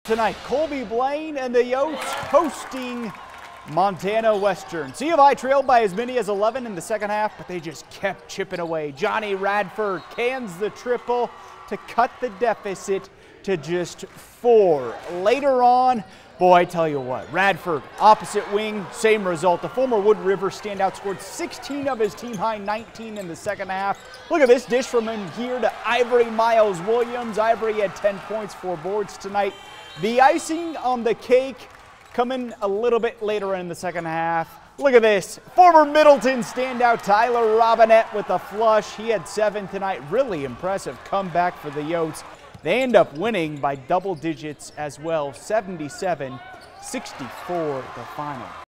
Tonight, Colby Blaine and the Yotes hosting Montana Western. C of I trailed by as many as 11 in the second half, but they just kept chipping away. Johnny Radford cans the triple to cut the deficit to just 4. Later on, boy, I tell you what, Radford, opposite wing, same result. The former Wood River standout scored 16 of his team high 19 in the second half. Look at this dish from him here to Ivory Miles Williams. Ivory had 10 points, 4 boards tonight. The icing on the cake coming a little bit later in the second half. Look at this. Former Middleton standout Tyler Robinette with a flush. He had 7 tonight. Really impressive comeback for the Yotes. They end up winning by double digits as well, 77-64 the final.